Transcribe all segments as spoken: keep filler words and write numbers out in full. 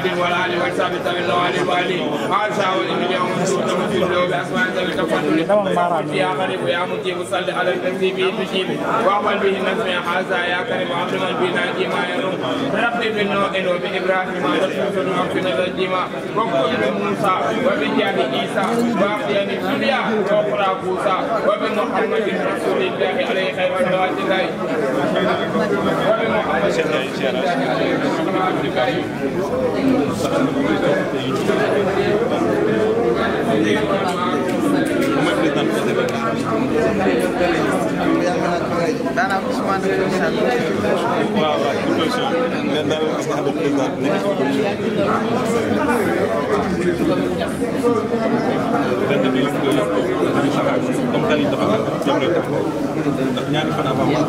والآل والصحب والنوال الوالي عاشا والإنجيل يوم السوء نمسي له بأسماء ذوي التفضل يا غريب يا مجيب صل على الذي به تجيب واقبل به النسم يا حازا يا كريم عبد من بنا جيما يروم ربي بالنوء وبإبراهيم رسول وقتنا الجيما وقل بموسى وبجاه عيسى وأخيان الدنيا وأخرى موسى وبمحمد رسول الله عليه خير صلوات الله وبمحمد رسول الله عليه Dana Ousmane Christian. Waaw waaw proposition nee naa la gis nga xam ne président nekk benn bi yëpp yëpp dañu xalaat comme tali dafa am jëm lay tax ndax ñaari fan avant wax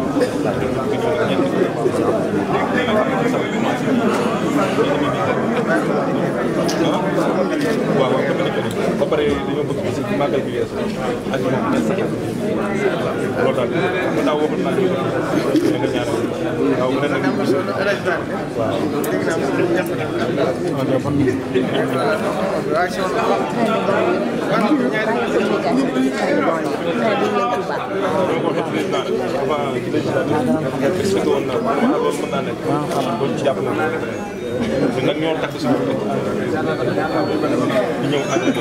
waaw waaw ba pare dañoo bëgg bi si màggal bi weesu ak moom loolu daal daaw waxoon naa ñu nga ñaan waaw mu ne nag nag ñoo takk suñu ñu ñëw ànd ak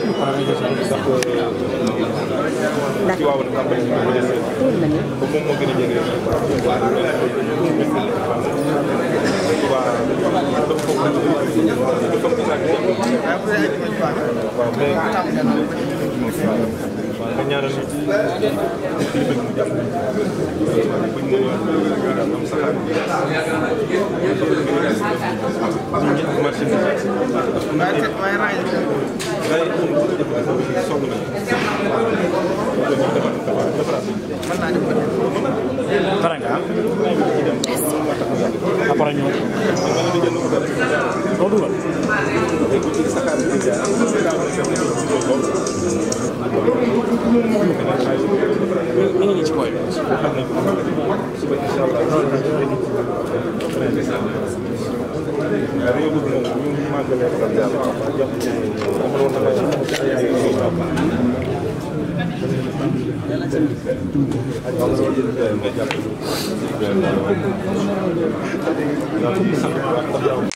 ndax ci waaw nag am nañu ko jël ba moom moo gën a jege waaw dafa foog nga ñaanal nit ci li bëgg mu jàpp buñ mu am saxaar ñu marché bi may raay day song na mën naa def pare nga après ñu doo dugal ñu ngi ci koy suba incha allah réew mi moom ñu màggalee ko yàlla jox dama doon dama sant